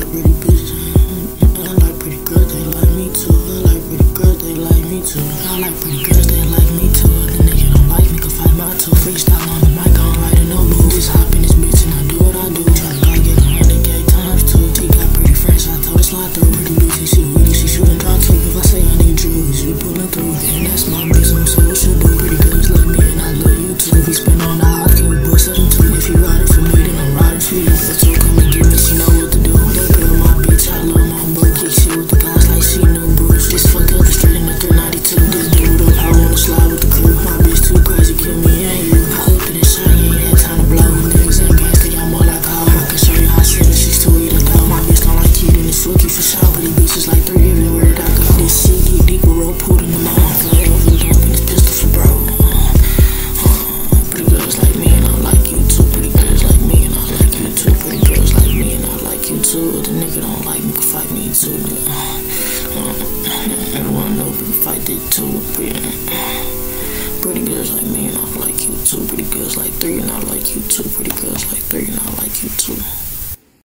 pretty bitches. I like pretty girls, they like me too. I like pretty girls, they like me too. I like pretty girls, they like me too. The nigga don't like me, can fight my two. Freestyle on the mic, I don't write no moves. Just hop in this bitch and I do what I do. Tryna go get 100K times two. She got pretty friends, so I told her slide through. Pretty bitch, she really, she shootin' draw too. If I say I need you, she pullin' through. And that's my business, so what you do? Pretty girls like me and I love you too. If we spin on the house, can we bust something too? If you riding for me, then I'm riding for you. But you come and get me, she know what to do. That girl, my bitch, I love my boo. Kick shit with the guys like she knew Bruce. Just fucked up the street in the 392. This dude up, I wanna slide with the crew. My bitch too crazy, kill me and you. I hope that it's shiny, ain't had time to blow. Niggas ain't gangsta, y'all more like how I can show you how 7-6 to eat a dog. My bitch don't like you, then it's fluky for sure. But these bitches like 3 everywhere that I go. This shit get deep with rope pulled in the mouth. Fly over the dog and this pistol for bro. Pretty girls like me and I like you too. Pretty girls like me and I like you too. Pretty girls like me and I like you too. The nigga don't like me, can fight me too. Everyone know we can fight it too. Pretty girls like me and I like you too. Pretty girls like 3 and I like you too. Pretty girls like 3 and I like you too.